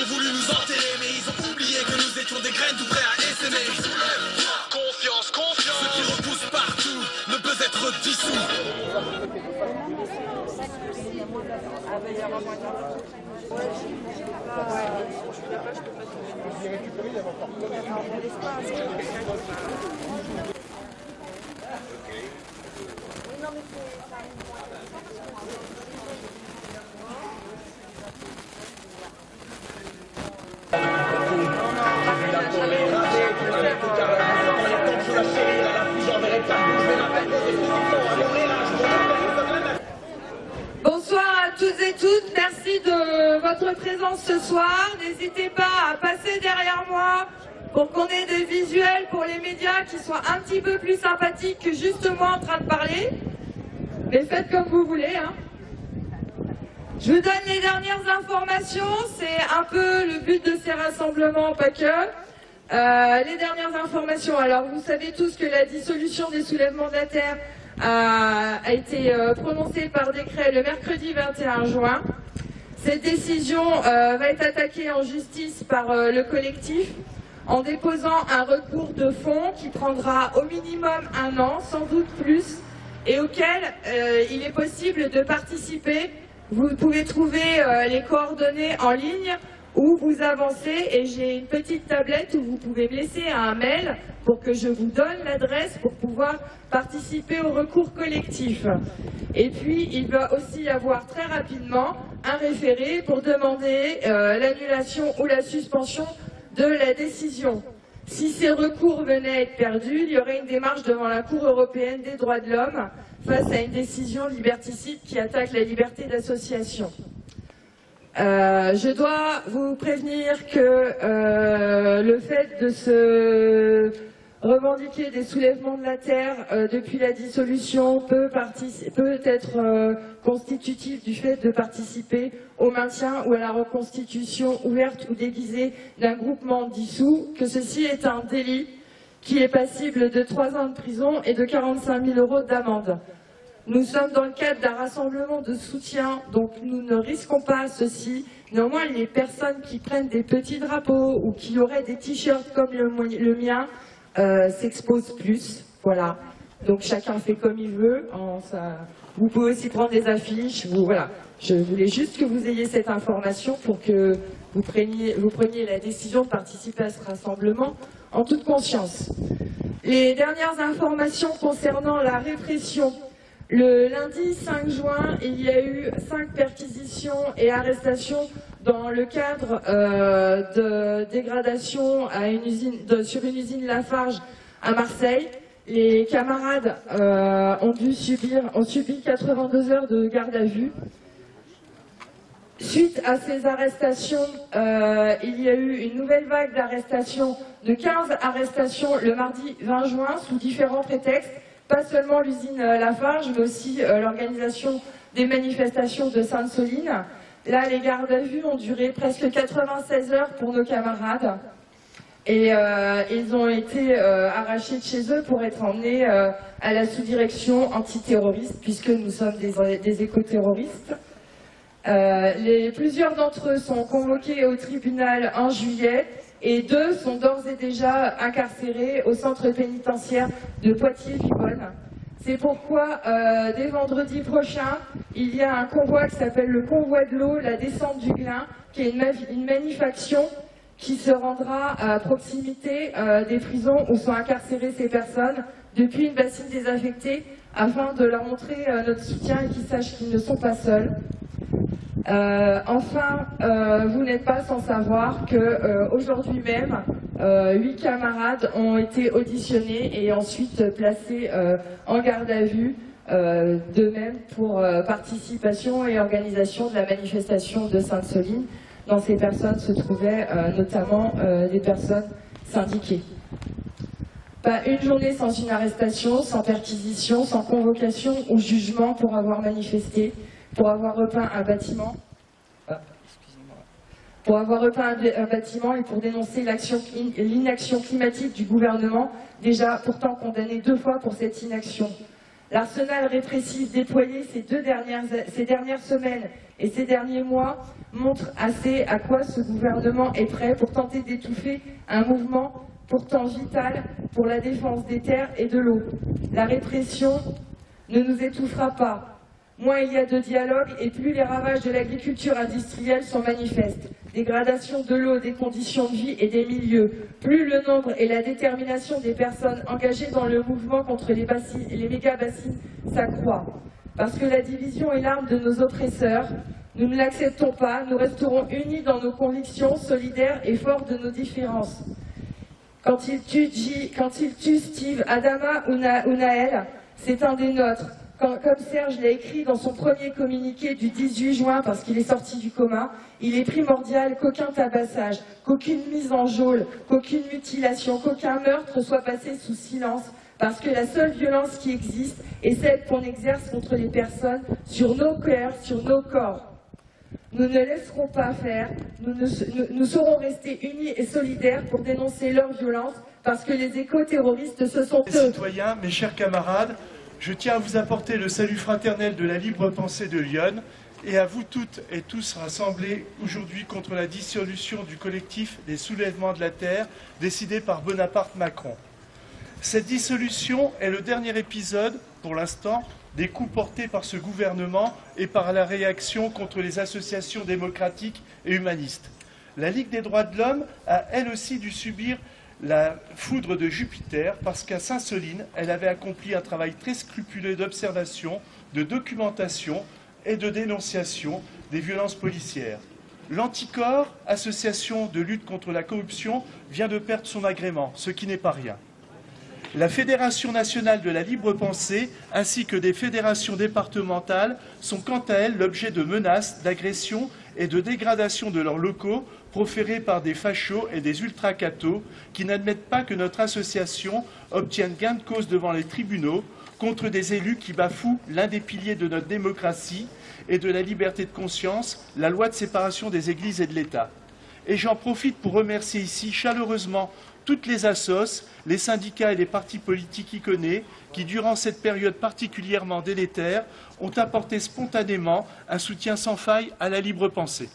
ont voulu nous enterrer, mais ils ont oublié que nous étions des graines tout prêts à essaimer. Confiance, confiance. Ce qui repousse partout ne peut être dissous. Bonsoir à toutes et toutes, merci de votre présence ce soir. N'hésitez pas à passer derrière moi pour qu'on ait des visuels pour les médias qui soient un petit peu plus sympathiques que juste moi en train de parler. Mais faites comme vous voulez, hein. Je vous donne les dernières informations, c'est un peu le but de ces rassemblements, pas que. Les dernières informations, alors vous savez tous que la dissolution des soulèvements de la Terre a été prononcée par décret le mercredi 21 juin. Cette décision va être attaquée en justice par le collectif en déposant un recours de fond qui prendra au minimum 1 an, sans doute plus, et auquel il est possible de participer. Vous pouvez trouver les coordonnées en ligne où vous avancez, et j'ai une petite tablette où vous pouvez me laisser un mail pour que je vous donne l'adresse pour pouvoir participer au recours collectif. Et puis, il va aussi y avoir très rapidement un référé pour demander l'annulation ou la suspension de la décision. Si ces recours venaient à être perdus, il y aurait une démarche devant la Cour européenne des droits de l'homme face à une décision liberticide qui attaque la liberté d'association. Je dois vous prévenir que le fait de se revendiquer des soulèvements de la Terre depuis la dissolution peut être constitutif du fait de participer au maintien ou à la reconstitution ouverte ou déguisée d'un groupement dissous, que ceci est un délit qui est passible de 3 ans de prison et de 45 000 € d'amende. Nous sommes dans le cadre d'un rassemblement de soutien, donc nous ne risquons pas ceci. Néanmoins, les personnes qui prennent des petits drapeaux ou qui auraient des t-shirts comme le mien s'exposent plus. Voilà. Donc chacun fait comme il veut. Vous pouvez aussi prendre des affiches. Voilà. Je voulais juste que vous ayez cette information pour que vous preniez la décision de participer à ce rassemblement en toute conscience. Les dernières informations concernant la répression. Le lundi 5 juin, il y a eu 5 perquisitions et arrestations dans le cadre de dégradation sur une usine Lafarge à Marseille. Les camarades ont subi 82 heures de garde à vue. Suite à ces arrestations, il y a eu une nouvelle vague d'arrestations, de 15 arrestations le mardi 20 juin sous différents prétextes. Pas seulement l'usine Lafarge, mais aussi l'organisation des manifestations de Sainte-Soline. Là, les gardes à vue ont duré presque 96 heures pour nos camarades. Et ils ont été arrachés de chez eux pour être emmenés à la sous-direction antiterroriste, puisque nous sommes des éco-terroristes. Plusieurs d'entre eux sont convoqués au tribunal en juillet. Et 2 sont d'ores et déjà incarcérés au centre pénitentiaire de Poitiers-Vivonne. C'est pourquoi, dès vendredi prochain, il y a un convoi qui s'appelle le convoi de l'eau, la descente du Glin, qui est une manif-action qui se rendra à proximité des prisons où sont incarcérées ces personnes depuis une bassine désaffectée, afin de leur montrer notre soutien et qu'ils sachent qu'ils ne sont pas seuls. Enfin, vous n'êtes pas sans savoir que aujourd'hui même, 8 camarades ont été auditionnés et ensuite placés en garde à vue, de même pour participation et organisation de la manifestation de Sainte-Soline. Dans ces personnes se trouvaient notamment des personnes syndiquées. Pas une journée sans une arrestation, sans perquisition, sans convocation ou jugement pour avoir manifesté, pour avoir repeint un bâtiment, et pour dénoncer l'inaction climatique du gouvernement, déjà pourtant condamné 2 fois pour cette inaction. L'arsenal répressif déployé ces dernières semaines et ces derniers mois montre assez à quoi ce gouvernement est prêt pour tenter d'étouffer un mouvement pourtant vital pour la défense des terres et de l'eau. La répression ne nous étouffera pas. Moins il y a de dialogue et plus les ravages de l'agriculture industrielle sont manifestes. Dégradation de l'eau, des conditions de vie et des milieux. Plus le nombre et la détermination des personnes engagées dans le mouvement contre les méga-bassines s'accroît. Parce que la division est l'arme de nos oppresseurs, nous ne l'acceptons pas, nous resterons unis dans nos convictions, solidaires et forts de nos différences. Quand il tue Steve, Adama ou Naël, c'est un des nôtres. Comme Serge l'a écrit dans son premier communiqué du 18 juin, parce qu'il est sorti du coma, il est primordial qu'aucun tabassage, qu'aucune mise en geôle, qu'aucune mutilation, qu'aucun meurtre soit passé sous silence, parce que la seule violence qui existe est celle qu'on exerce contre les personnes sur nos cœurs, sur nos corps. Nous ne laisserons pas faire, nous saurons rester unis et solidaires pour dénoncer leur violence, parce que les éco-terroristes, ce sont eux. Citoyens, mes chers camarades, je tiens à vous apporter le salut fraternel de la libre pensée de Lyon et à vous toutes et tous rassemblés aujourd'hui contre la dissolution du collectif des soulèvements de la terre décidé par Bonaparte Macron. Cette dissolution est le dernier épisode, pour l'instant, des coups portés par ce gouvernement et par la réaction contre les associations démocratiques et humanistes. La Ligue des droits de l'homme a elle aussi dû subir la foudre de Jupiter parce qu'à Sainte-Soline, elle avait accompli un travail très scrupuleux d'observation, de documentation et de dénonciation des violences policières. L'Anticorps, association de lutte contre la corruption, vient de perdre son agrément, ce qui n'est pas rien. La Fédération nationale de la libre pensée ainsi que des fédérations départementales sont quant à elles l'objet de menaces, d'agressions et de dégradation de leurs locaux proférés par des fachos et des ultra-cathos qui n'admettent pas que notre association obtienne gain de cause devant les tribunaux contre des élus qui bafouent l'un des piliers de notre démocratie et de la liberté de conscience, la loi de séparation des églises et de l'État. Et j'en profite pour remercier ici chaleureusement toutes les assos, les syndicats et les partis politiques iconés qui, durant cette période particulièrement délétère, ont apporté spontanément un soutien sans faille à la libre pensée.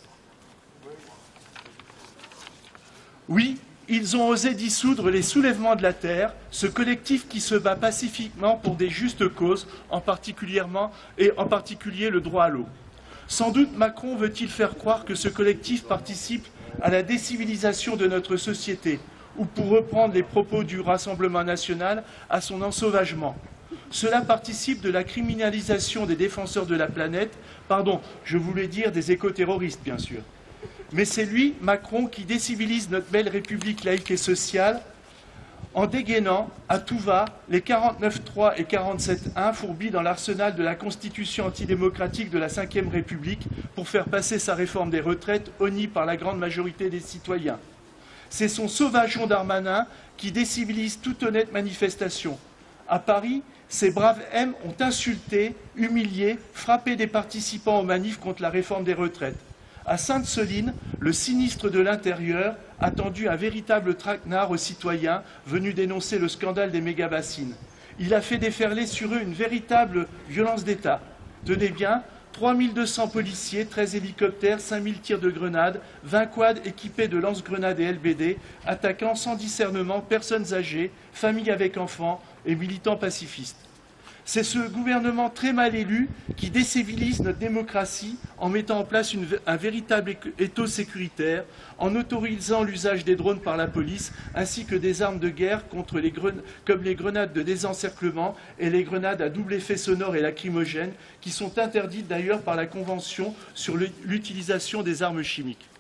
Oui, ils ont osé dissoudre les soulèvements de la terre, ce collectif qui se bat pacifiquement pour des justes causes, en particulier le droit à l'eau. Sans doute Macron veut-il faire croire que ce collectif participe à la décivilisation de notre société, ou pour reprendre les propos du Rassemblement national, à son ensauvagement. Cela participe de la criminalisation des défenseurs de la planète, pardon, je voulais dire des éco-terroristes bien sûr. Mais c'est lui, Macron, qui décivilise notre belle République laïque et sociale en dégainant à tout va les 49.3 et 47.1 fourbis dans l'arsenal de la Constitution antidémocratique de la Ve République pour faire passer sa réforme des retraites honnie par la grande majorité des citoyens. C'est son sauvageon Darmanin qui décivilise toute honnête manifestation. À Paris, ces braves M ont insulté, humilié, frappé des participants aux manifs contre la réforme des retraites. À Sainte-Soline, le sinistre de l'Intérieur a tendu un véritable traquenard aux citoyens venus dénoncer le scandale des méga-bassines. Il a fait déferler sur eux une véritable violence d'État. Tenez bien, 3200 policiers, 13 hélicoptères, 5000 tirs de grenades, 20 quads équipés de lance-grenades et LBD, attaquant sans discernement personnes âgées, familles avec enfants et militants pacifistes. C'est ce gouvernement très mal élu qui décivilise notre démocratie en mettant en place un véritable étau sécuritaire, en autorisant l'usage des drones par la police, ainsi que des armes de guerre comme les grenades de désencerclement et les grenades à double effet sonore et lacrymogène, qui sont interdites d'ailleurs par la Convention sur l'utilisation des armes chimiques.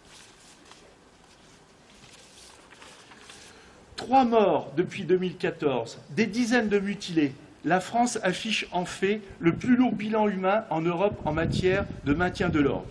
3 morts depuis 2014, des dizaines de mutilés. La France affiche en fait le plus lourd bilan humain en Europe en matière de maintien de l'ordre.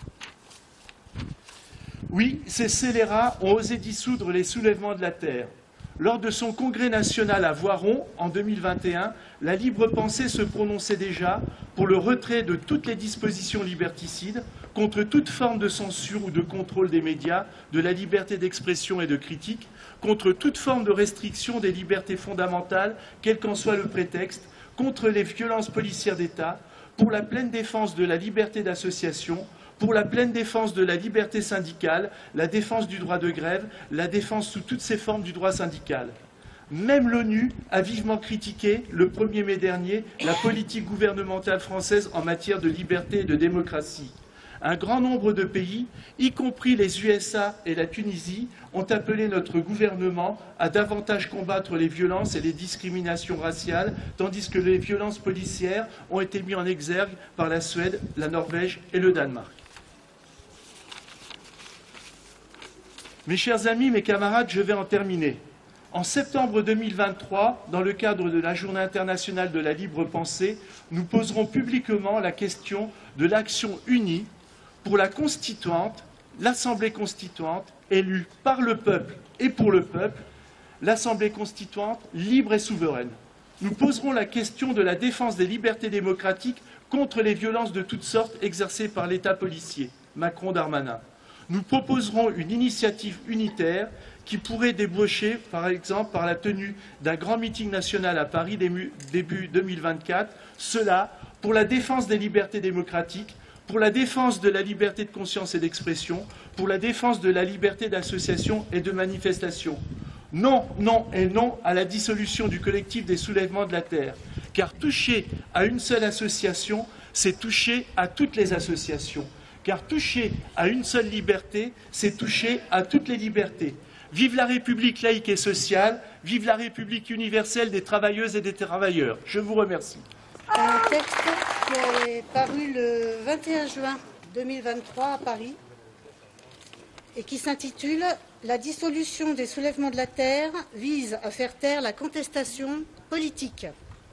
Oui, ces scélérats ont osé dissoudre les soulèvements de la terre. Lors de son congrès national à Voiron, en 2021, la libre pensée se prononçait déjà pour le retrait de toutes les dispositions liberticides, contre toute forme de censure ou de contrôle des médias, de la liberté d'expression et de critique, contre toute forme de restriction des libertés fondamentales, quel qu'en soit le prétexte, contre les violences policières d'État, pour la pleine défense de la liberté d'association, pour la pleine défense de la liberté syndicale, la défense du droit de grève, la défense sous toutes ses formes du droit syndical. Même l'ONU a vivement critiqué, le 1er mai dernier, la politique gouvernementale française en matière de liberté et de démocratie. Un grand nombre de pays, y compris les USA et la Tunisie, ont appelé notre gouvernement à davantage combattre les violences et les discriminations raciales, tandis que les violences policières ont été mises en exergue par la Suède, la Norvège et le Danemark. Mes chers amis, mes camarades, je vais en terminer. En septembre 2023, dans le cadre de la Journée internationale de la libre pensée, nous poserons publiquement la question de l'action unie pour la constituante, l'Assemblée constituante, élue par le peuple et pour le peuple, l'Assemblée constituante libre et souveraine. Nous poserons la question de la défense des libertés démocratiques contre les violences de toutes sortes exercées par l'État policier, Macron-Darmanin. Nous proposerons une initiative unitaire qui pourrait déboucher, par exemple, par la tenue d'un grand meeting national à Paris début 2024, cela pour la défense des libertés démocratiques, pour la défense de la liberté de conscience et d'expression, pour la défense de la liberté d'association et de manifestation. Non, non et non à la dissolution du collectif des soulèvements de la Terre, car toucher à une seule association, c'est toucher à toutes les associations. Car toucher à une seule liberté, c'est toucher à toutes les libertés. Vive la République laïque et sociale, vive la République universelle des travailleuses et des travailleurs. Je vous remercie. Un texte qui est paru le 21 juin 2023 à Paris et qui s'intitule « La dissolution des soulèvements de la Terre vise à faire taire la contestation politique ».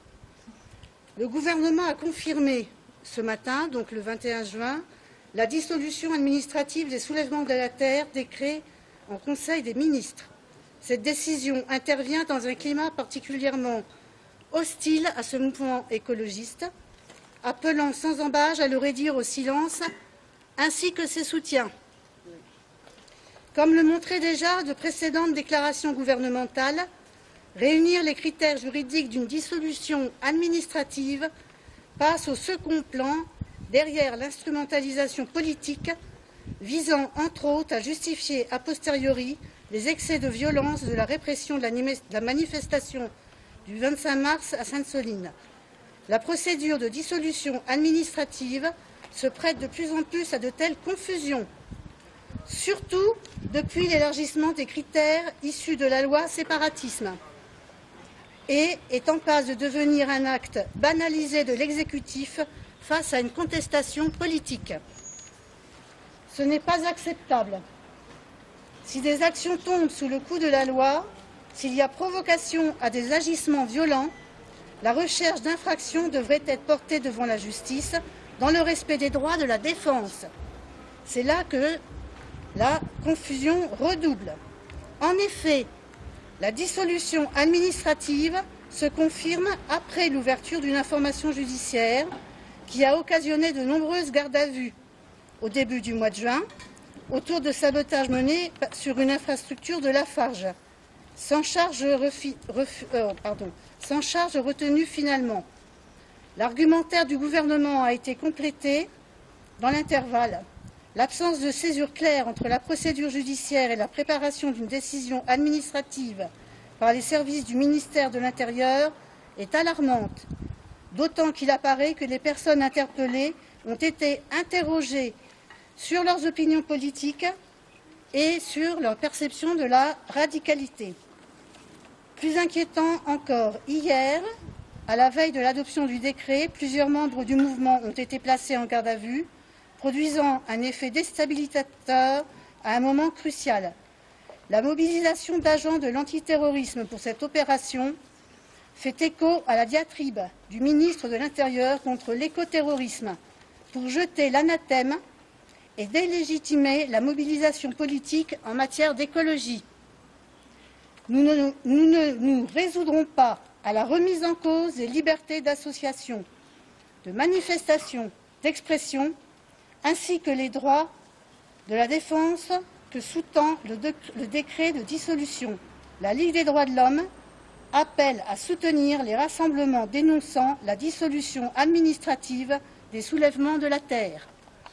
Le gouvernement a confirmé ce matin, donc le 21 juin, la dissolution administrative des soulèvements de la Terre, décret en Conseil des ministres. Cette décision intervient dans un climat particulièrement hostile à ce mouvement écologiste, appelant sans embâche à le réduire au silence, ainsi que ses soutiens. Comme le montraient déjà de précédentes déclarations gouvernementales, réunir les critères juridiques d'une dissolution administrative passe au second plan derrière l'instrumentalisation politique visant entre autres à justifier a posteriori les excès de violence de la répression de la manifestation du 25 mars à Sainte-Soline. La procédure de dissolution administrative se prête de plus en plus à de telles confusions, surtout depuis l'élargissement des critères issus de la loi séparatisme, et est en passe de devenir un acte banalisé de l'exécutif face à une contestation politique. Ce n'est pas acceptable. Si des actions tombent sous le coup de la loi, s'il y a provocation à des agissements violents, la recherche d'infraction devrait être portée devant la justice dans le respect des droits de la défense. C'est là que la confusion redouble. En effet, la dissolution administrative se confirme après l'ouverture d'une information judiciaire qui a occasionné de nombreuses gardes à vue au début du mois de juin autour de sabotages menés sur une infrastructure de Lafarge, sans charge retenue finalement. L'argumentaire du gouvernement a été complété dans l'intervalle. L'absence de césure claire entre la procédure judiciaire et la préparation d'une décision administrative par les services du ministère de l'Intérieur est alarmante, d'autant qu'il apparaît que les personnes interpellées ont été interrogées sur leurs opinions politiques et sur leur perception de la radicalité. Plus inquiétant encore, hier, à la veille de l'adoption du décret, plusieurs membres du mouvement ont été placés en garde à vue, produisant un effet déstabilisateur à un moment crucial. La mobilisation d'agents de l'antiterrorisme pour cette opération fait écho à la diatribe du ministre de l'Intérieur contre l'écoterrorisme pour jeter l'anathème et délégitimer la mobilisation politique en matière d'écologie. Nous ne nous résoudrons pas à la remise en cause des libertés d'association, de manifestation, d'expression, ainsi que les droits de la défense que sous-tend le décret de dissolution. La Ligue des droits de l'homme appelle à soutenir les rassemblements dénonçant la dissolution administrative des soulèvements de la terre.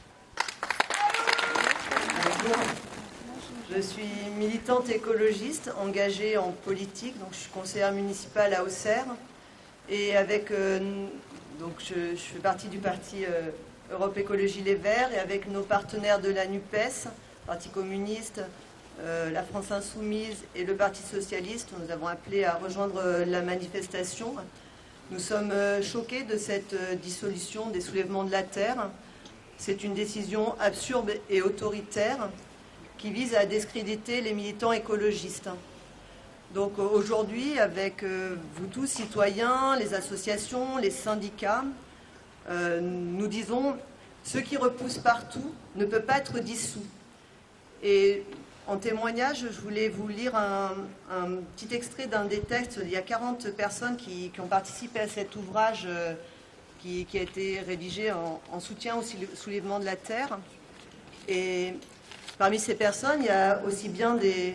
Je suis militante écologiste engagée en politique, donc je suis conseillère municipale à Auxerre et donc je fais partie du parti Europe Écologie Les Verts et avec nos partenaires de la NUPES, Parti communiste, la France Insoumise et le Parti Socialiste, nous avons appelé à rejoindre la manifestation. Nous sommes choqués de cette dissolution des soulèvements de la terre. C'est une décision absurde et autoritaire qui vise à discréditer les militants écologistes. Donc aujourd'hui, avec vous tous, citoyens, les associations, les syndicats, nous disons « ce qui repousse partout ne peut pas être dissous ». Et en témoignage, je voulais vous lire un petit extrait d'un des textes. Il y a 40 personnes qui ont participé à cet ouvrage qui a été rédigé en soutien au soulèvement de la terre. Et parmi ces personnes, il y a aussi bien des...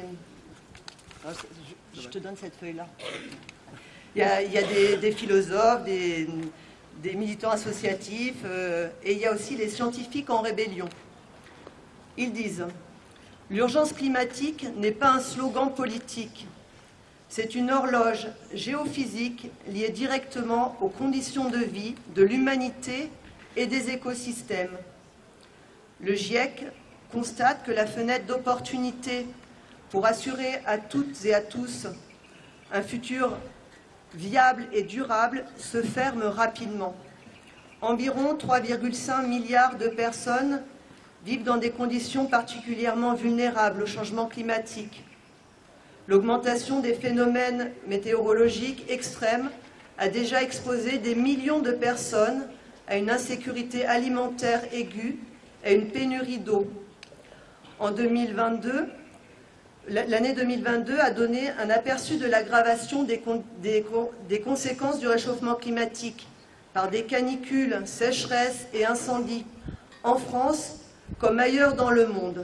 Je te donne cette feuille-là. Il y a des philosophes, des militants associatifs, et il y a aussi les scientifiques en rébellion. Ils disent « L'urgence climatique n'est pas un slogan politique. C'est une horloge géophysique liée directement aux conditions de vie de l'humanité et des écosystèmes. Le GIEC constate que la fenêtre d'opportunité pour assurer à toutes et à tous un futur viable et durable se ferme rapidement. Environ 3,5 milliards de personnes vivent dans des conditions particulièrement vulnérables au changement climatique. L'augmentation des phénomènes météorologiques extrêmes a déjà exposé des millions de personnes à une insécurité alimentaire aiguë et à une pénurie d'eau. En 2022, l'année 2022 a donné un aperçu de l'aggravation des conséquences du réchauffement climatique par des canicules, sécheresses et incendies en France comme ailleurs dans le monde.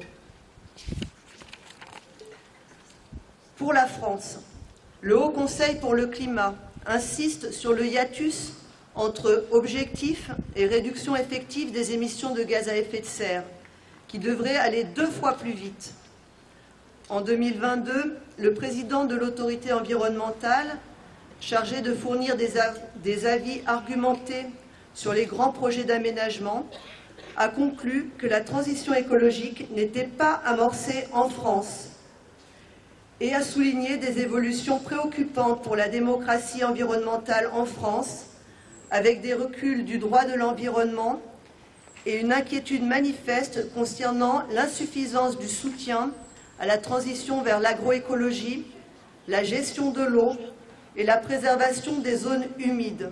Pour la France, le Haut Conseil pour le climat insiste sur le hiatus entre objectifs et réduction effective des émissions de gaz à effet de serre, qui devrait aller 2 fois plus vite. En 2022, le président de l'autorité environnementale, chargé de fournir des avis argumentés sur les grands projets d'aménagement, a conclu que la transition écologique n'était pas amorcée en France et a souligné des évolutions préoccupantes pour la démocratie environnementale en France, avec des reculs du droit de l'environnement et une inquiétude manifeste concernant l'insuffisance du soutien à la transition vers l'agroécologie, la gestion de l'eau et la préservation des zones humides.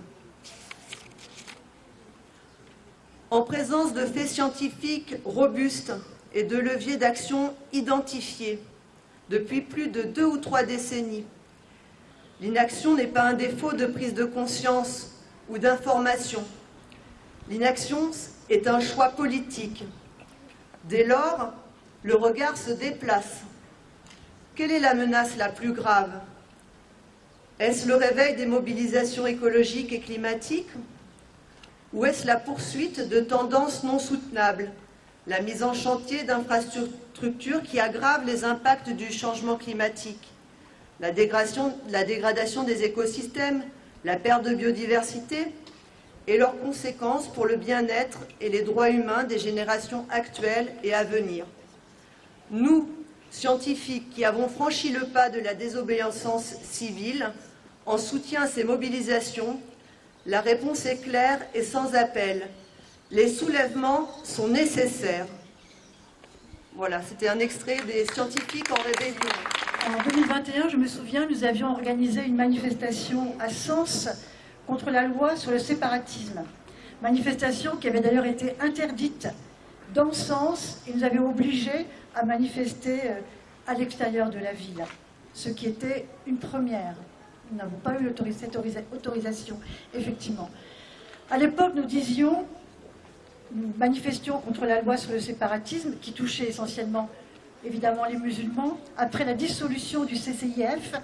En présence de faits scientifiques robustes et de leviers d'action identifiés depuis plus de 2 ou 3 décennies, l'inaction n'est pas un défaut de prise de conscience ou d'information. L'inaction est un choix politique. Dès lors, le regard se déplace. Quelle est la menace la plus grave? Est-ce le réveil des mobilisations écologiques et climatiques? Ou est-ce la poursuite de tendances non soutenables, la mise en chantier d'infrastructures qui aggravent les impacts du changement climatique, la dégradation des écosystèmes, la perte de biodiversité et leurs conséquences pour le bien-être et les droits humains des générations actuelles et à venir? Nous, scientifiques qui avons franchi le pas de la désobéissance civile, en soutien à ces mobilisations, la réponse est claire et sans appel. Les soulèvements sont nécessaires. Voilà, c'était un extrait des scientifiques en rébellion. En 2021, je me souviens, nous avions organisé une manifestation à Sens contre la loi sur le séparatisme. Manifestation qui avait d'ailleurs été interdite dans Sens et nous avait obligés à manifester à l'extérieur de la ville, ce qui était une première. Nous n'avons pas eu cette autorisation, effectivement. À l'époque, nous manifestions contre la loi sur le séparatisme, qui touchait essentiellement, évidemment, les musulmans, après la dissolution du CCIF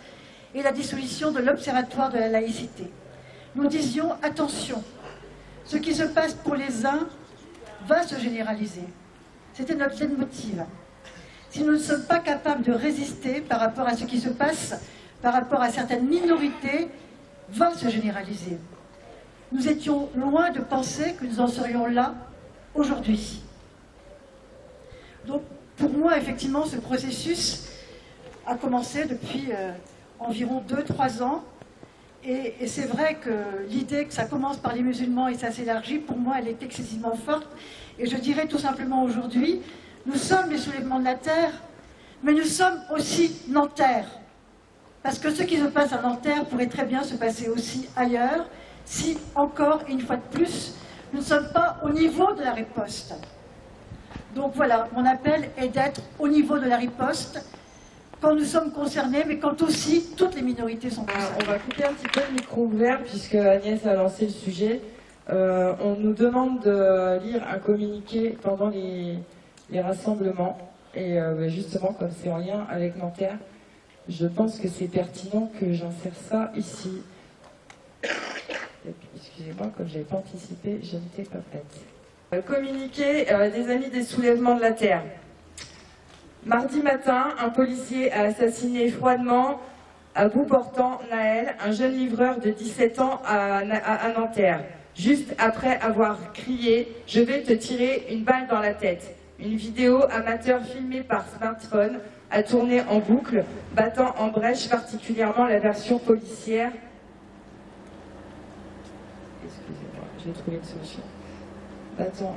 et la dissolution de l'Observatoire de la laïcité. Nous disions, attention, ce qui se passe pour les uns va se généraliser. C'était notre leitmotiv. Si nous ne sommes pas capables de résister par rapport à ce qui se passe, par rapport à certaines minorités, va se généraliser. Nous étions loin de penser que nous en serions là aujourd'hui. Donc, pour moi, effectivement, ce processus a commencé depuis environ 2-3 ans. Et c'est vrai que l'idée que ça commence par les musulmans et ça s'élargit, pour moi, elle est excessivement forte. Et je dirais tout simplement aujourd'hui, nous sommes les soulèvements de la terre, mais nous sommes aussi Nanterre. Parce que ce qui se passe à Nanterre pourrait très bien se passer aussi ailleurs, si, encore une fois de plus, nous ne sommes pas au niveau de la riposte. Donc voilà, mon appel est d'être au niveau de la riposte, quand nous sommes concernés, mais quand aussi toutes les minorités sont concernées. On va couper un petit peu le micro ouvert, puisque Agnès a lancé le sujet. On nous demande de lire un communiqué pendant les rassemblements. Et justement, comme c'est en lien avec Nanterre, je pense que c'est pertinent que j'insère ça ici. Excusez-moi, comme je n'avais pas anticipé, je n'étais pas prête. Communiqué des Amis des Soulèvements de la Terre. Mardi matin, un policier a assassiné froidement, à bout portant, Naël, un jeune livreur de 17 ans à Nanterre, juste après avoir crié « Je vais te tirer une balle dans la tête ». Une vidéo amateur filmée par smartphone a tourné en boucle, battant en brèche particulièrement la version policière. Excusez-moi, j'ai trouvé une solution. Battant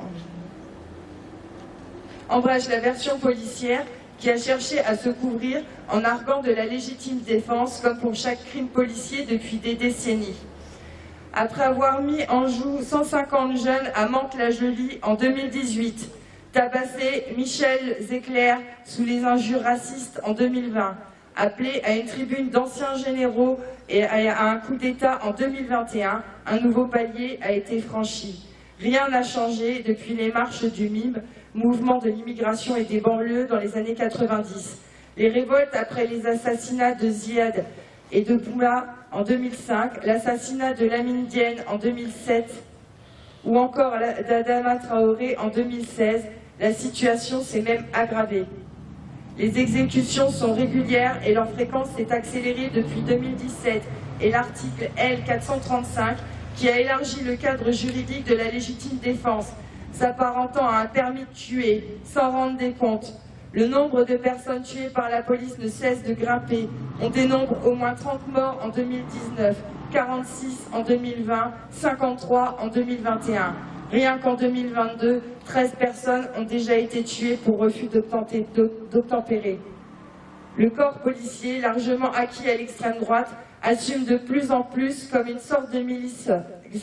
en brèche la version policière qui a cherché à se couvrir en arguant de la légitime défense comme pour chaque crime policier depuis des décennies. Après avoir mis en joue 150 jeunes à Mantes-la-Jolie en 2018, tabassé Michel Zecler sous les injures racistes en 2020, appelé à une tribune d'anciens généraux et à un coup d'État en 2021, un nouveau palier a été franchi. Rien n'a changé depuis les marches du MIB, mouvement de l'immigration et des banlieues dans les années 90. Les révoltes après les assassinats de Ziad et de Boula en 2005, l'assassinat de Lamine Diène en 2007 ou encore d'Adama Traoré en 2016, la situation s'est même aggravée. Les exécutions sont régulières et leur fréquence s'est accélérée depuis 2017 et l'article L435 qui a élargi le cadre juridique de la légitime défense, s'apparentant à un permis de tuer, sans rendre des comptes. Le nombre de personnes tuées par la police ne cesse de grimper. On dénombre au moins 30 morts en 2019, 46 en 2020, 53 en 2021. Rien qu'en 2022, 13 personnes ont déjà été tuées pour refus d'obtempérer. Le corps policier, largement acquis à l'extrême droite, s'assume de plus en plus comme une sorte de milice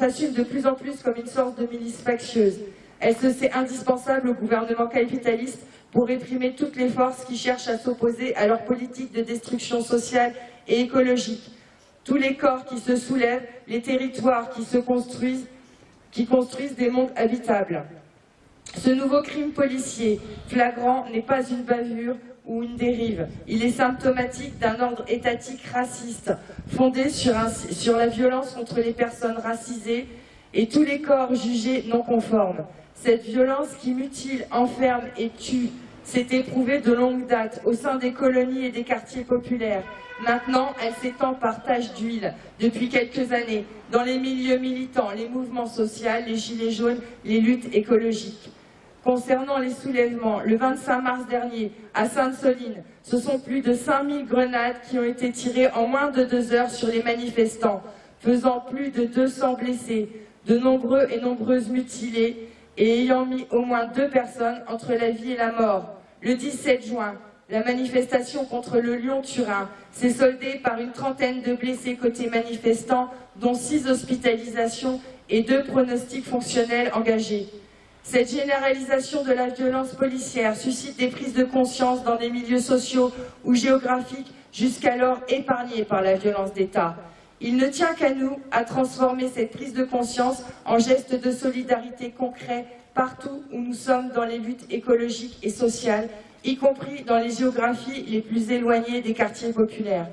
factieuse. Elle se sait indispensable au gouvernement capitaliste pour réprimer toutes les forces qui cherchent à s'opposer à leur politique de destruction sociale et écologique. Tous les corps qui se soulèvent, les territoires qui construisent des mondes habitables. Ce nouveau crime policier flagrant n'est pas une bavure ou une dérive. Il est symptomatique d'un ordre étatique raciste, fondé sur la violence contre les personnes racisées et tous les corps jugés non conformes. Cette violence qui mutile, enferme et tue s'est éprouvée de longue date au sein des colonies et des quartiers populaires. Maintenant, elle s'étend par taches d'huile depuis quelques années dans les milieux militants, les mouvements sociaux, les gilets jaunes, les luttes écologiques. Concernant les soulèvements, le 25 mars dernier, à Sainte-Soline, ce sont plus de 5000 grenades qui ont été tirées en moins de 2 heures sur les manifestants, faisant plus de 200 blessés, de nombreux et nombreuses mutilés et ayant mis au moins 2 personnes entre la vie et la mort. Le 17 juin, la manifestation contre le Lyon-Turin s'est soldée par une trentaine de blessés côté manifestants, dont 6 hospitalisations et 2 pronostics fonctionnels engagés. Cette généralisation de la violence policière suscite des prises de conscience dans des milieux sociaux ou géographiques jusqu'alors épargnés par la violence d'État. Il ne tient qu'à nous à transformer cette prise de conscience en gestes de solidarité concrets partout où nous sommes dans les luttes écologiques et sociales, y compris dans les géographies les plus éloignées des quartiers populaires.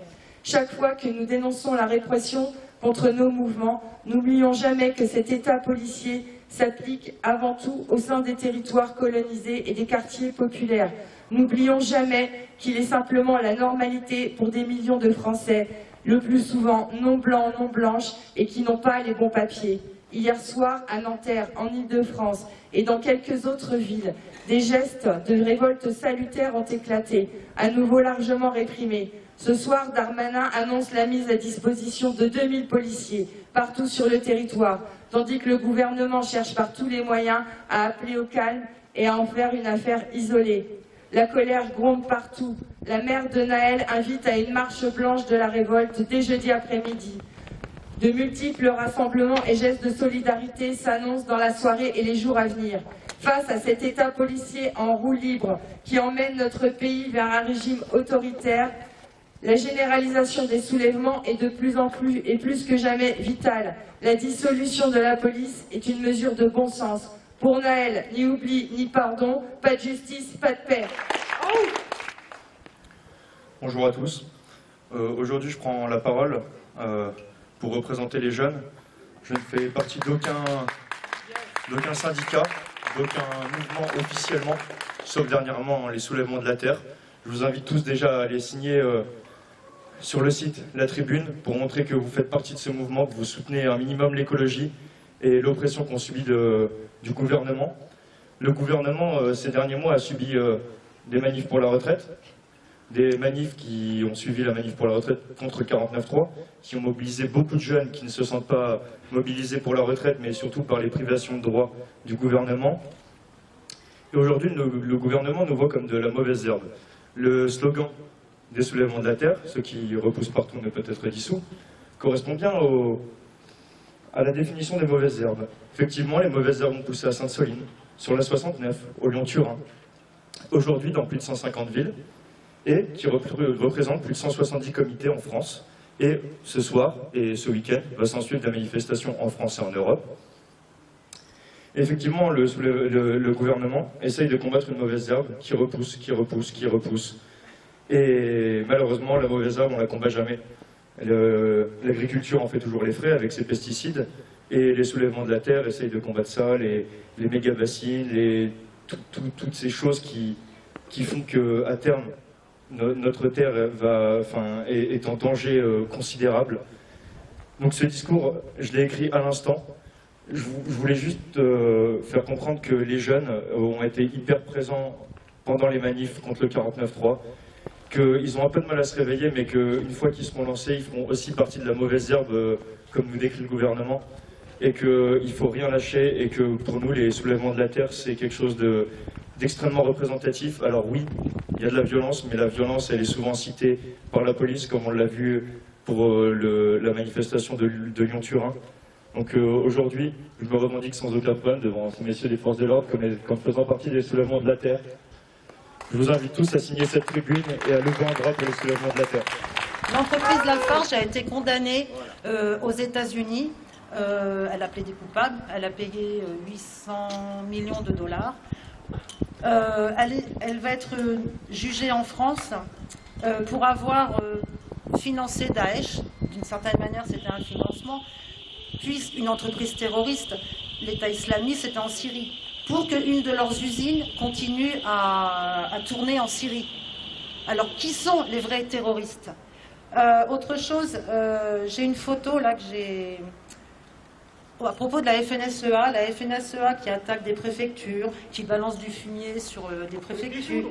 Chaque fois que nous dénonçons la répression contre nos mouvements, n'oublions jamais que cet État policier s'applique avant tout au sein des territoires colonisés et des quartiers populaires. N'oublions jamais qu'il est simplement la normalité pour des millions de Français, le plus souvent non blancs, non blanches, et qui n'ont pas les bons papiers. Hier soir, à Nanterre, en Île-de-France et dans quelques autres villes, des gestes de révolte salutaire ont éclaté, à nouveau largement réprimés. Ce soir, Darmanin annonce la mise à disposition de 2000 policiers partout sur le territoire, tandis que le gouvernement cherche par tous les moyens à appeler au calme et à en faire une affaire isolée. La colère gronde partout. La mère de Naël invite à une marche blanche de la révolte dès jeudi après-midi. De multiples rassemblements et gestes de solidarité s'annoncent dans la soirée et les jours à venir. Face à cet État policier en roue libre qui emmène notre pays vers un régime autoritaire, la généralisation des soulèvements est de plus en plus et plus que jamais vitale. La dissolution de la police est une mesure de bon sens. Pour Naël, ni oubli, ni pardon, pas de justice, pas de paix. Bonjour à tous. Aujourd'hui, je prends la parole pour représenter les jeunes. Je ne fais partie d'aucun syndicat, d'aucun mouvement officiellement, sauf dernièrement les soulèvements de la Terre. Je vous invite tous déjà à aller signer sur le site La Tribune pour montrer que vous faites partie de ce mouvement, que vous soutenez un minimum l'écologie et l'oppression qu'on subit du gouvernement. Le gouvernement, ces derniers mois, a subi des manifs pour la retraite, des manifs qui ont suivi la manif pour la retraite contre 49.3, qui ont mobilisé beaucoup de jeunes qui ne se sentent pas mobilisés pour la retraite, mais surtout par les privations de droits du gouvernement. Et aujourd'hui, le gouvernement nous voit comme de la mauvaise herbe. Le slogan des soulèvements de la Terre, ce qui repousse partout ne peut être dissous, correspond bien à la définition des mauvaises herbes. Effectivement, les mauvaises herbes ont poussé à Sainte-Soline, sur la 69, au Lyon-Turin, aujourd'hui dans plus de 150 villes, et qui représente plus de 170 comités en France. Et ce soir et ce week-end va s'ensuivre la manifestation en France et en Europe. Et effectivement, le gouvernement essaye de combattre une mauvaise herbe qui repousse, qui repousse, qui repousse. Et malheureusement, la mauvaise herbe, on ne la combat jamais. L'agriculture en fait toujours les frais avec ses pesticides, et les soulèvements de la Terre essayent de combattre ça, les méga-bassines, toutes ces choses qui font qu'à terme, notre Terre est en danger considérable. Donc ce discours, je l'ai écrit à l'instant. Je voulais juste faire comprendre que les jeunes ont été hyper présents pendant les manifs contre le 49.3, qu'ils ont un peu de mal à se réveiller, mais qu'une fois qu'ils seront lancés, ils feront aussi partie de la mauvaise herbe, comme nous décrit le gouvernement, et qu'il ne faut rien lâcher, et que pour nous, les soulèvements de la Terre, c'est quelque chose d'extrêmement représentatif. Alors oui, il y a de la violence, mais la violence, elle est souvent citée par la police, comme on l'a vu pour la manifestation de Lyon-Turin. Donc aujourd'hui, je me revendique sans aucun problème devant ces messieurs des forces de l'ordre comme faisant partie des soulèvements de la Terre. Je vous invite tous à signer cette tribune et à lever un bras pour les soulèvements de la Terre. L'entreprise Lafarge a été condamnée aux États-Unis. Elle a plaidé coupable. Elle a payé 800 millions de dollars. Elle va être jugée en France pour avoir financé Daesh. D'une certaine manière, c'était un financement. Puis une entreprise terroriste, l'État islamique, c'était en Syrie, pour qu'une de leurs usines continue à tourner en Syrie. Alors, qui sont les vrais terroristes? Autre chose, j'ai une photo là que j'ai... À propos de la FNSEA qui attaque des préfectures, qui balance du fumier sur des préfectures,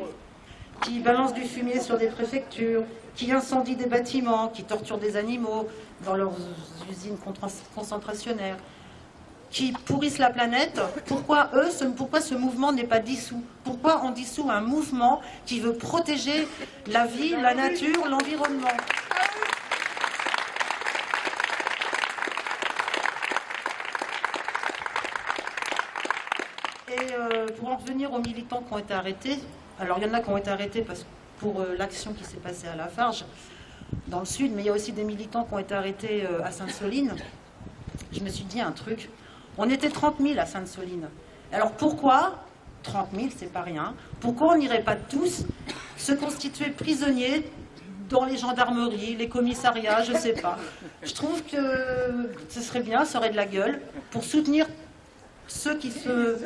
qui incendie des bâtiments, qui torture des animaux dans leurs usines concentrationnaires, qui pourrissent la planète. Pourquoi ce mouvement n'est pas dissous? Pourquoi on dissout un mouvement qui veut protéger la vie, la nature, l'environnement? Et pour en revenir aux militants qui ont été arrêtés, alors il y en a qui ont été arrêtés pour l'action qui s'est passée à Lafarge, dans le sud, mais il y a aussi des militants qui ont été arrêtés à Sainte-Soline. Je me suis dit un truc, on était 30 000 à Sainte-Soline. Alors pourquoi, 30 000 c'est pas rien, pourquoi on n'irait pas tous se constituer prisonniers dans les gendarmeries, les commissariats, je ne sais pas. Je trouve que ce serait bien, ça aurait de la gueule, pour soutenir ceux qui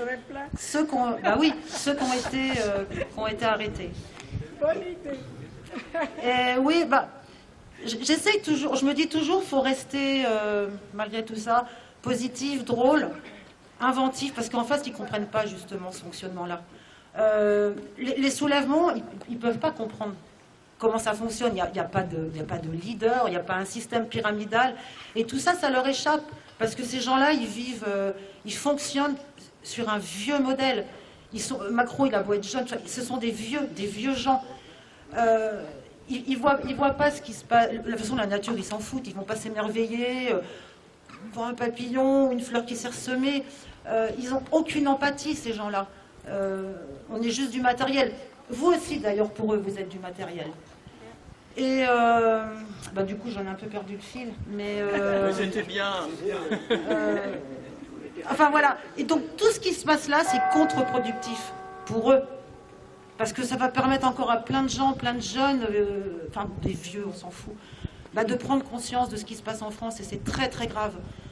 ont été arrêtés. Bonne idée. Et oui, j'essaye toujours, je me dis toujours, il faut rester, malgré tout ça, positif, drôle, inventif, parce qu'en face, ils ne comprennent pas justement ce fonctionnement-là. Les soulèvements, ils ne peuvent pas comprendre comment ça fonctionne. Il n'y a pas de leader, il n'y a pas un système pyramidal. Et tout ça, ça leur échappe. Parce que ces gens-là, ils fonctionnent sur un vieux modèle. Macron, il a beau être jeune, ce sont des vieux gens. Ils voient pas ce qui se passe. De toute façon, la nature, ils s'en foutent. Ils ne vont pas s'émerveiller, voir un papillon, une fleur qui s'est ressemée. Ils n'ont aucune empathie, ces gens-là. On est juste du matériel. Vous aussi, d'ailleurs, pour eux, vous êtes du matériel. Et du coup, j'en ai un peu perdu le fil. Mais c'était bien. Enfin, voilà. Et donc, tout ce qui se passe là, c'est contre-productif pour eux. Parce que ça va permettre encore à plein de gens, plein de jeunes, enfin, des vieux, on s'en fout, de prendre conscience de ce qui se passe en France. Et c'est très, très grave.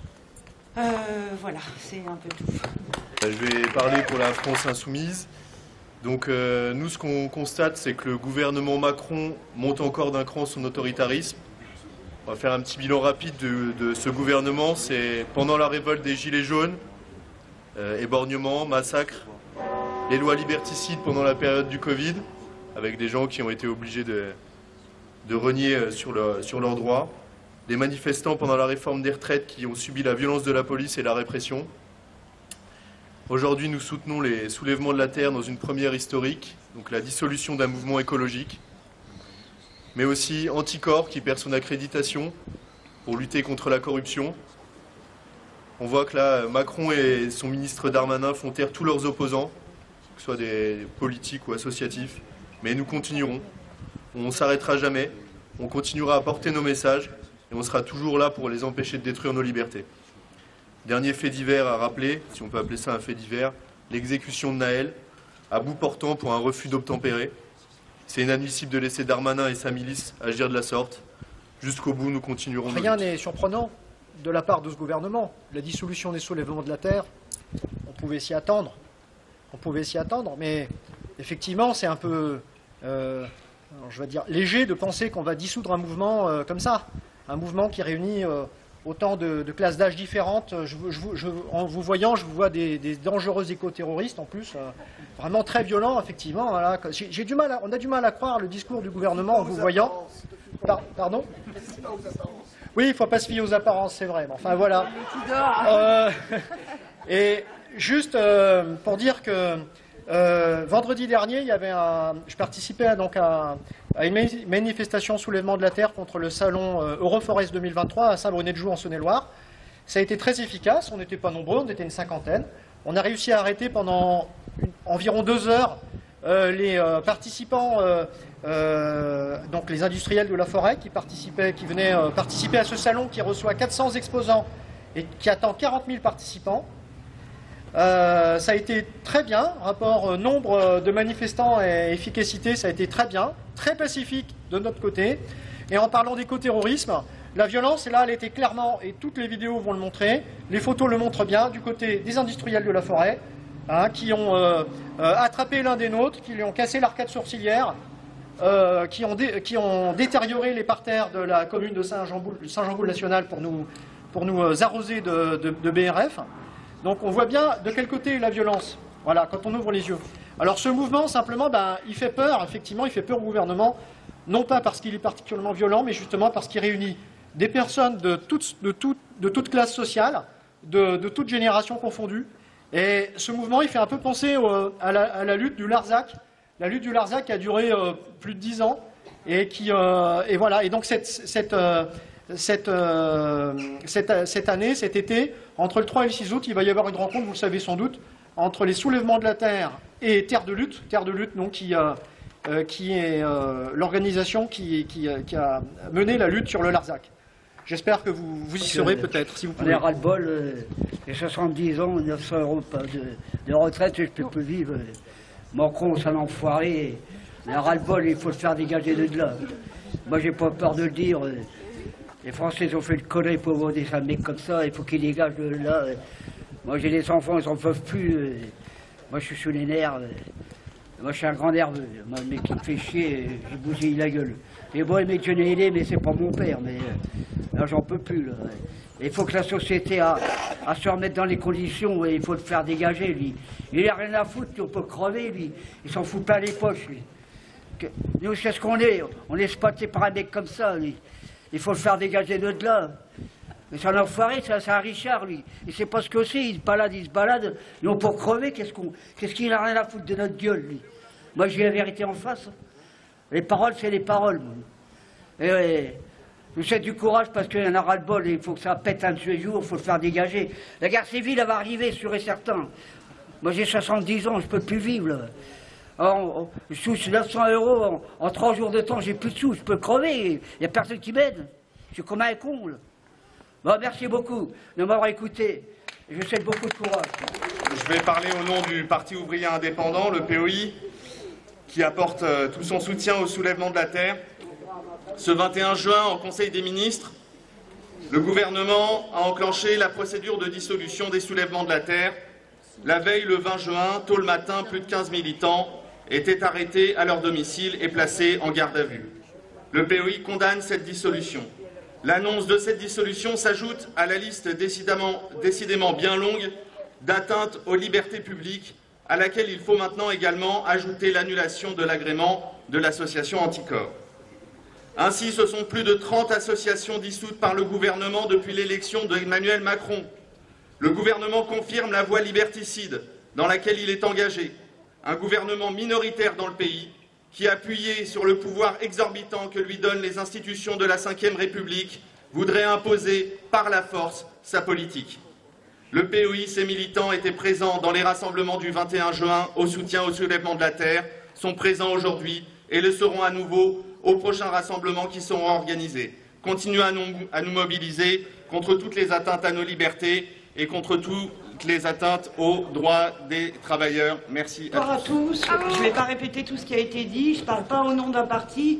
Voilà, c'est un peu tout. Je vais parler pour la France insoumise. Donc nous, ce qu'on constate, c'est que le gouvernement Macron monte encore d'un cran son autoritarisme. On va faire un petit bilan rapide de ce gouvernement. C'est pendant la révolte des Gilets jaunes, éborgnements, massacres, les lois liberticides pendant la période du Covid, avec des gens qui ont été obligés de renier sur leurs droits, les manifestants pendant la réforme des retraites qui ont subi la violence de la police et la répression. Aujourd'hui, nous soutenons les soulèvements de la Terre dans une première historique, donc la dissolution d'un mouvement écologique, mais aussi Anticorps qui perd son accréditation pour lutter contre la corruption. On voit que là, Macron et son ministre Darmanin font taire tous leurs opposants, que ce soit des politiques ou associatifs, mais nous continuerons. On ne s'arrêtera jamais, on continuera à porter nos messages et on sera toujours là pour les empêcher de détruire nos libertés. Dernier fait divers à rappeler, si on peut appeler ça un fait divers, l'exécution de Naël, à bout portant pour un refus d'obtempérer. C'est inadmissible de laisser Darmanin et sa milice agir de la sorte. Jusqu'au bout, nous continuerons. Rien n'est surprenant de la part de ce gouvernement. La dissolution des soulèvements de la Terre, on pouvait s'y attendre. Mais effectivement, c'est un peu, je vais dire, léger de penser qu'on va dissoudre un mouvement comme ça. Un mouvement qui réunit autant de classes d'âge différentes. En vous voyant, je vous vois des dangereux éco-terroristes en plus, vraiment très violents, effectivement. Voilà. On a du mal à croire le discours du gouvernement en vous voyant. Pardon ? Oui, il ne faut pas se fier aux apparences, c'est vrai. Mais enfin, voilà. Et juste pour dire que vendredi dernier, je participais donc à une manifestation soulèvement de la Terre contre le salon Euroforest 2023 à Saint-Brunet-de-Joux en Saône-et-Loire. Ça a été très efficace, on n'était pas nombreux, on était une cinquantaine. On a réussi à arrêter pendant environ 2 heures les participants, donc les industriels de la forêt qui venaient participer à ce salon qui reçoit 400 exposants et qui attend 40 000 participants. Ça a été très bien, rapport nombre de manifestants et efficacité, ça a été très bien, très pacifique de notre côté. Et en parlant d'éco-terrorisme, la violence, là, elle était clairement, et toutes les vidéos vont le montrer, les photos le montrent bien, du côté des industriels de la forêt, qui ont attrapé l'un des nôtres, qui lui ont cassé l'arcade sourcilière, qui ont détérioré les parterres de la commune de Saint-Jean-Boul-National pour nous arroser de BRF. Donc on voit bien de quel côté est la violence, voilà, quand on ouvre les yeux. Alors ce mouvement, simplement, il fait peur, effectivement, il fait peur au gouvernement, non pas parce qu'il est particulièrement violent, mais justement parce qu'il réunit des personnes de toute classe sociale, de toute génération confondue. Et ce mouvement, il fait un peu penser à la lutte du Larzac. La lutte du Larzac qui a duré plus de 10 ans, et voilà. Et donc cette année, cet été, entre le 3 et le 6 août, il va y avoir une rencontre, vous le savez sans doute, entre les soulèvements de la Terre et Terre de lutte, donc, qui est l'organisation qui a mené la lutte sur le Larzac. J'espère que vous y serez peut-être, si vous pouvez. On est ras-le-bol, j'ai 70 ans, 900 € de retraite, et je ne peux plus vivre. Macron, c'est un enfoiré, on a ras-le-bol, il faut le faire dégager de là. Moi, j'ai pas peur de le dire. Les Français ont fait le connerie pour voter un mec comme ça. Il faut qu'ils dégagent de là. Moi, j'ai des enfants, ils en peuvent plus. Moi, je suis sous les nerfs. Moi, je suis un grand nerveux. Moi, le mec qui me fait chier, j'ai bousillé la gueule. Et bon, le mec, je l'ai aidé, mais c'est pas mon père. Mais là, j'en peux plus. Là. Il faut que la société a se remettre dans les conditions. Et il faut le faire dégager, lui. Il a rien à foutre, on peut crever, lui. Il s'en fout pas les poches, lui. Nous, c'est ce qu'on est. On est spoté par un mec comme ça, lui. Il faut le faire dégager de là. Mais c'est un enfoiré, c'est un Richard, lui. Il sait pas ce que c'est, il se balade. Nous, pour crever, qu'est-ce qu'il a rien à foutre de notre gueule, lui. Moi, j'ai la vérité en face. Les paroles, c'est les paroles, moi. Et je vous souhaite du courage parce qu'il y en a ras-le-bol et il faut que ça pète un de ces jours, il faut le faire dégager. La guerre civile, elle va arriver, sûr et certain. Moi, j'ai 70 ans, je peux plus vivre, là. Alors, je touche 900 € en 3 jours de temps, j'ai plus de sous, je peux crever, il n'y a personne qui m'aide. Je suis comme un con, là. Bon, merci beaucoup de m'avoir écouté. Je vous souhaite beaucoup de courage. Je vais parler au nom du Parti ouvrier indépendant, le POI, qui apporte tout son soutien au soulèvement de la Terre. Ce 21 juin, en Conseil des ministres, le gouvernement a enclenché la procédure de dissolution des soulèvements de la Terre. La veille, le 20 juin, tôt le matin, plus de 15 militants étaient arrêtés à leur domicile et placés en garde à vue. Le POI condamne cette dissolution. L'annonce de cette dissolution s'ajoute à la liste décidément bien longue d'atteintes aux libertés publiques, à laquelle il faut maintenant également ajouter l'annulation de l'agrément de l'association Anticorps. Ainsi, ce sont plus de 30 associations dissoutes par le gouvernement depuis l'élection d'Emmanuel Macron. Le gouvernement confirme la voie liberticide dans laquelle il est engagé. Un gouvernement minoritaire dans le pays qui, appuyé sur le pouvoir exorbitant que lui donnent les institutions de la Ve République, voudrait imposer par la force sa politique. Le POI, ses militants étaient présents dans les rassemblements du 21 juin au soutien au soulèvement de la Terre, sont présents aujourd'hui et le seront à nouveau aux prochains rassemblements qui seront organisés. Continuons à nous mobiliser contre toutes les atteintes à nos libertés et contre toutes les atteintes aux droits des travailleurs. Merci Bonjour à tous. Je ne vais pas répéter tout ce qui a été dit. Je ne parle pas au nom d'un parti,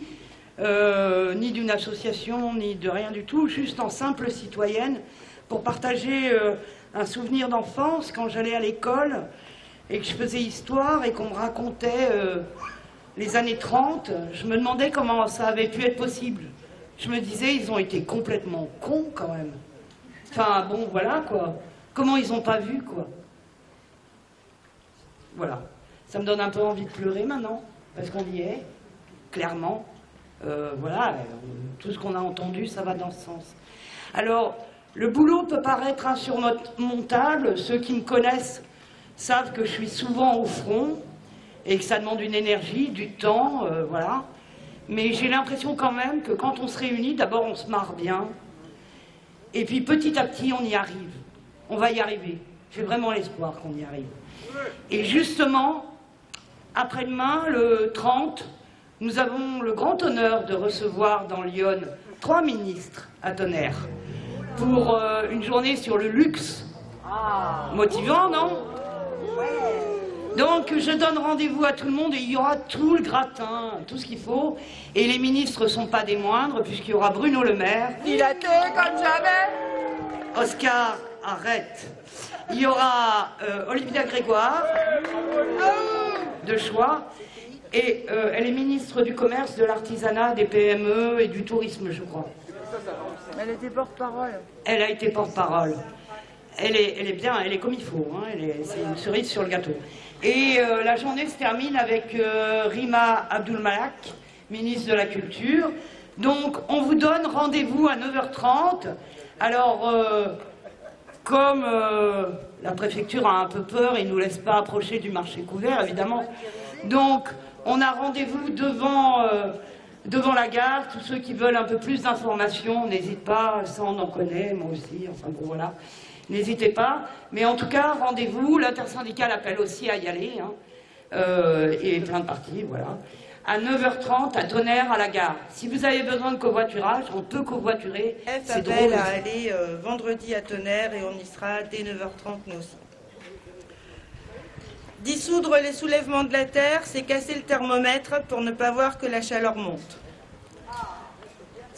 ni d'une association, ni de rien du tout, juste en simple citoyenne, pour partager un souvenir d'enfance quand j'allais à l'école et que je faisais histoire et qu'on me racontait les années 30. Je me demandais comment ça avait pu être possible. Je me disais, ils ont été complètement cons quand même. Enfin bon, voilà quoi. Comment ils n'ont pas vu quoi. Voilà. Ça me donne un peu envie de pleurer maintenant, parce qu'on y est, clairement. Voilà, tout ce qu'on a entendu, ça va dans ce sens. Alors, le boulot peut paraître insurmontable. Ceux qui me connaissent savent que je suis souvent au front et que ça demande une énergie, du temps, voilà. Mais j'ai l'impression quand même que quand on se réunit, d'abord on se marre bien, et puis petit à petit on y arrive. On va y arriver. J'ai vraiment l'espoir qu'on y arrive. Et justement, après-demain, le 30, nous avons le grand honneur de recevoir dans Lyon 3 ministres à Tonnerre pour une journée sur le luxe. Motivant, non? Donc je donne rendez-vous à tout le monde et il y aura tout le gratin, tout ce qu'il faut. Et les ministres ne sont pas des moindres puisqu'il y aura Bruno Le Maire. Il a été comme jamais. Oscar, arrête. Il y aura Olivia Grégoire, de choix. Et elle est ministre du commerce, de l'artisanat, des PME et du tourisme, je crois. Elle était porte-parole. Elle a été porte-parole. Elle est bien, elle est comme il faut. Hein, c'est une cerise sur le gâteau. Et la journée se termine avec Rima Abdul-Malak, ministre de la Culture. Donc, on vous donne rendez-vous à 9h30. Alors, comme la préfecture a un peu peur et ne nous laisse pas approcher du marché couvert, évidemment. Donc, on a rendez-vous devant la gare. Tous ceux qui veulent un peu plus d'informations, n'hésitez pas, ça on en connaît, moi aussi, enfin bon, voilà. N'hésitez pas, mais en tout cas, rendez-vous, l'intersyndicale appelle aussi à y aller, hein, et plein de partis, voilà. À 9h30, à Tonnerre, à la gare. Si vous avez besoin de covoiturage, on peut covoiturer. C'est drôle à aller vendredi à Tonnerre et on y sera dès 9h30 nous aussi. Dissoudre les soulèvements de la Terre, c'est casser le thermomètre pour ne pas voir que la chaleur monte.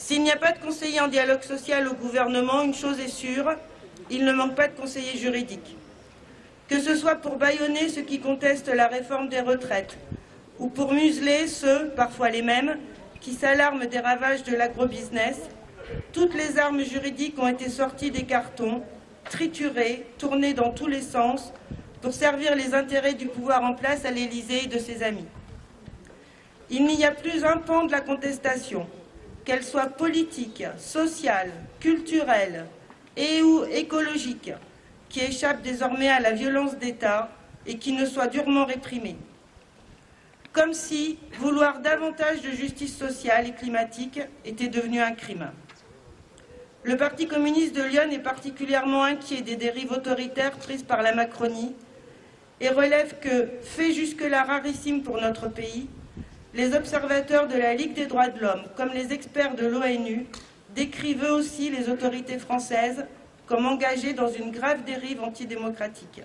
S'il n'y a pas de conseiller en dialogue social au gouvernement, une chose est sûre, il ne manque pas de conseillers juridiques. Que ce soit pour bâillonner ceux qui contestent la réforme des retraites, ou pour museler ceux, parfois les mêmes, qui s'alarment des ravages de l'agrobusiness, toutes les armes juridiques ont été sorties des cartons, triturées, tournées dans tous les sens, pour servir les intérêts du pouvoir en place à l'Élysée et de ses amis. Il n'y a plus un pan de la contestation, qu'elle soit politique, sociale, culturelle et ou écologique, qui échappe désormais à la violence d'État et qui ne soit durement réprimée. Comme si vouloir davantage de justice sociale et climatique était devenu un crime. Le Parti communiste de Lyon est particulièrement inquiet des dérives autoritaires prises par la Macronie et relève que, fait jusque-là rarissime pour notre pays, les observateurs de la Ligue des droits de l'homme, comme les experts de l'ONU, décrivent eux aussi les autorités françaises comme engagées dans une grave dérive antidémocratique.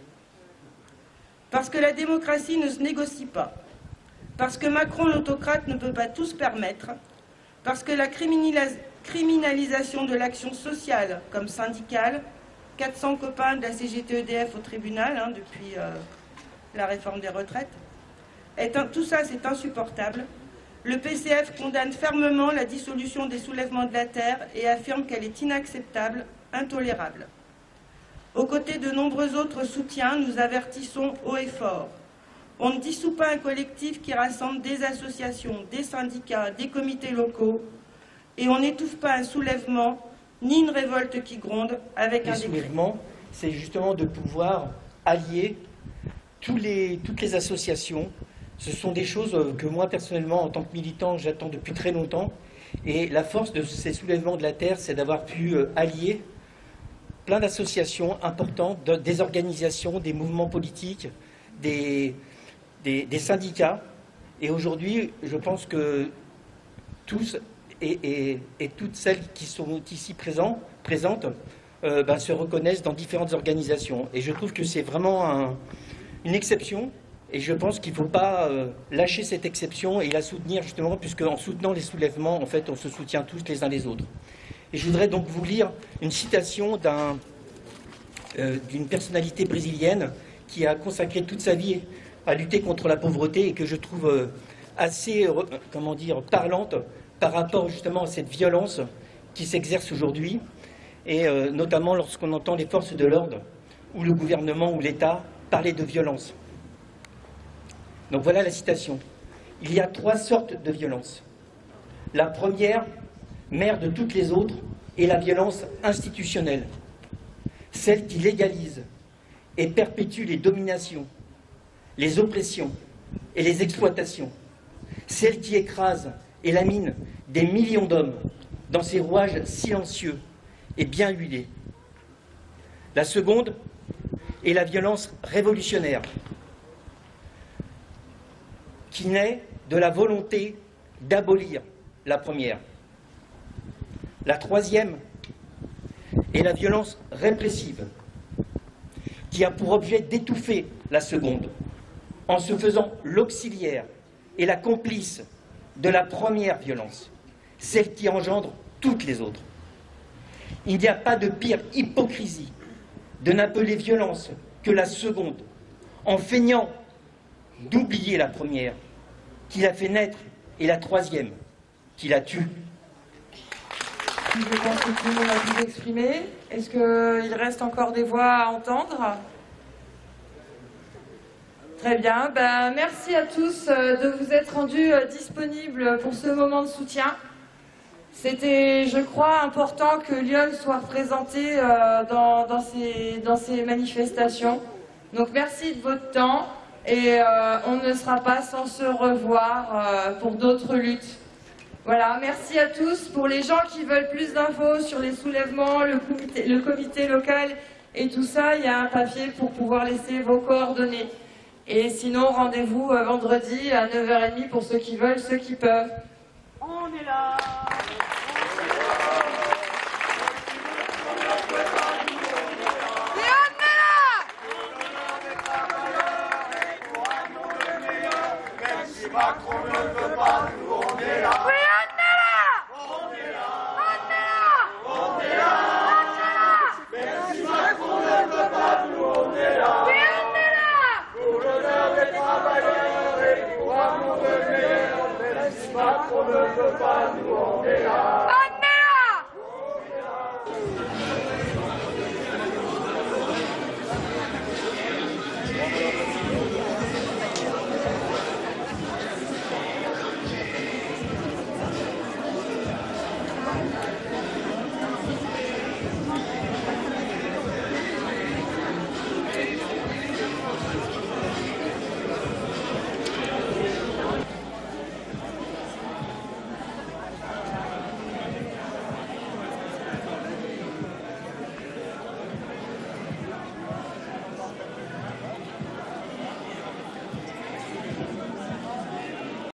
Parce que la démocratie ne se négocie pas, parce que Macron l'autocrate ne peut pas tout se permettre, parce que la criminalisation de l'action sociale comme syndicale, 400 copains de la CGT-EDF au tribunal depuis la réforme des retraites, tout ça c'est insupportable. Le PCF condamne fermement la dissolution des soulèvements de la terre et affirme qu'elle est inacceptable, intolérable. Aux côtés de nombreux autres soutiens, nous avertissons haut et fort. On ne dissout pas un collectif qui rassemble des associations, des syndicats, des comités locaux, et on n'étouffe pas un soulèvement, ni une révolte qui gronde avec un décret. Le soulèvement, c'est justement de pouvoir allier toutes les associations. Ce sont des choses que moi, personnellement, en tant que militant, j'attends depuis très longtemps. Et la force de ces soulèvements de la Terre, c'est d'avoir pu allier plein d'associations importantes, des organisations, des mouvements politiques, des syndicats. Et aujourd'hui, je pense que tous et toutes celles qui sont ici présentes se reconnaissent dans différentes organisations. Et je trouve que c'est vraiment une exception. Et je pense qu'il ne faut pas lâcher cette exception et la soutenir justement, puisqu'en soutenant les soulèvements, en fait, on se soutient tous les uns les autres. Et je voudrais donc vous lire une citation d'une personnalité brésilienne qui a consacré toute sa vie à lutter contre la pauvreté et que je trouve assez, parlante par rapport justement à cette violence qui s'exerce aujourd'hui, et notamment lorsqu'on entend les forces de l'ordre ou le gouvernement ou l'État parler de violence. Donc voilà la citation. Il y a 3 sortes de violence. La première, mère de toutes les autres, est la violence institutionnelle, celle qui légalise et perpétue les dominations, les oppressions et les exploitations, celle qui écrase et lamine des millions d'hommes dans ses rouages silencieux et bien huilés. La seconde est la violence révolutionnaire, qui naît de la volonté d'abolir la première. La troisième est la violence répressive, qui a pour objet d'étouffer la seconde, en se faisant l'auxiliaire et la complice de la première violence, celle qui engendre toutes les autres. Il n'y a pas de pire hypocrisie de n'appeler violence que la seconde, en feignant d'oublier la première, qui l'a fait naître, et la troisième, qui la tue. Je pense que tout le monde a pu s'exprimer. Est-ce qu'il reste encore des voix à entendre? Très bien. Merci à tous de vous être rendus disponibles pour ce moment de soutien. C'était, je crois, important que Lyon soit représenté dans ces manifestations. Donc merci de votre temps. Et on ne sera pas sans se revoir pour d'autres luttes. Voilà, merci à tous. Pour les gens qui veulent plus d'infos sur les soulèvements, le comité local et tout ça, il y a un papier pour pouvoir laisser vos coordonnées. Et sinon, rendez-vous vendredi à 9h30 pour ceux qui veulent, ceux qui peuvent. On est là. Macron ne veut pas, nous on est là. Oui, on est là. On est là. on ne peut pas, nous on est là.